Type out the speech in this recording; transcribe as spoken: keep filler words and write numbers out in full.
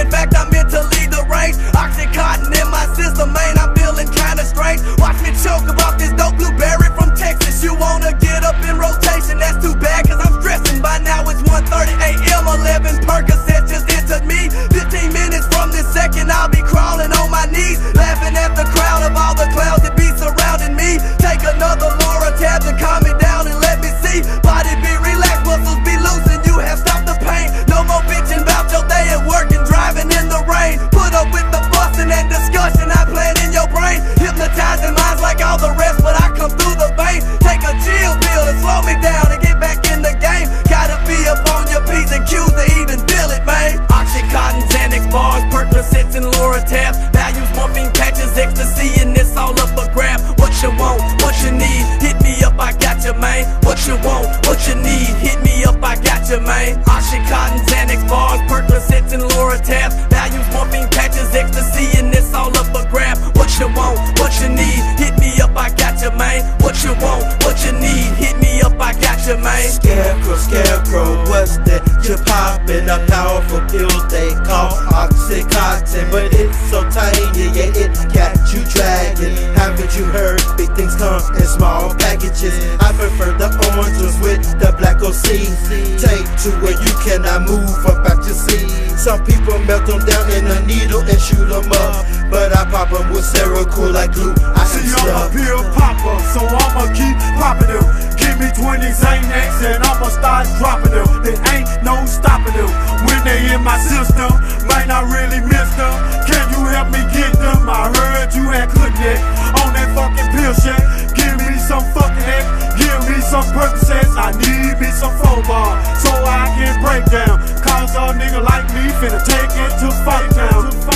In fact, I'm meant to lead the range. Oxycontin in my system, man, I'm feeling kinda strange. Watch me choke about this dope blueberry from Texas. You wanna get up in rotation, that's too bad, cause I'm stressing. By now it's one thirty a m, eleven Percocets just entered me. Fifteen minutes from this second, I'll be crawling on my knees, laughing at the crowd of all the clowns that be surrounding me. Take another Laura tab to calm me down and let me see. Body be relaxed, muscles be loose, and you have stopped the pain. No more bitching about your day at work and driving in the rain. Put up with the fussing and discussion I plan in your brain. Hypnotizing minds like all the rest, but I come through the vein. Take a chill pill to slow me down and get back in the game. Gotta be up on your P's and Q's to even feel it, man. Oxycontin, Xanax bars, Percocets and Loratab. Values, morphine patches, ecstasy, and it's all up a grab. What you want, what you need, hit me up, I got you, man. What you want, what you need, hit me up, I got you, man. Oxycontin, Xanax bars, Percocets and Loratab. Values, morphine patches, ecstasy, and it's all up a grab. What you want, what you need, hit me up, I got you, man. What you want, what you need, hit me up, I got you, man. Scarecrow, scarecrow, what's that? You're popping a powerful pill they call Oxycontin, but it's so tiny, yeah, it got you dragging. Haven't you heard? Big things come in small packages. I prefer the orange ones with the black O C. Take to where you cannot move up out your seat. Some people melt them down in a needle and shoot them up, but I pop them with Seroquel like glue. I See, I'm a pill popper, so I'ma keep popping them. Give me twenty Xanax and I'ma start dropping them. There ain't no stopping them. When they in my system, might not really miss them. Can you help me get them? I heard you had cognac on that fucking pill shack. Give me some fucking X, give me some Percocets. I need me some foam bar so I can break down. Cause a nigga like me finna take it to Funktown.